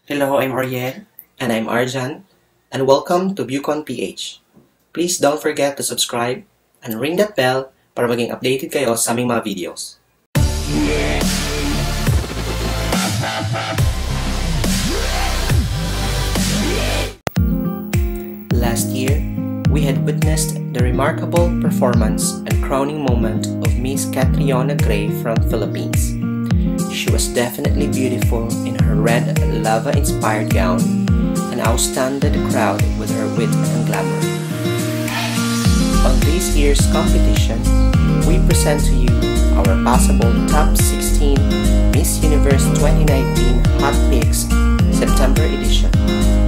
Hello, I'm Ariel. And I'm Arjan. And welcome to Bucon PH. Please don't forget to subscribe and ring that bell para maging updated kayo sa aming mga videos. Last year, we had witnessed the remarkable performance and crowning moment of Miss Catriona Gray from Philippines. She was definitely beautiful in her red lava-inspired gown and outstanded the crowd with her wit and glamour. On this year's competition, we present to you our possible top 16 Miss Universe 2019 Hot Picks September edition.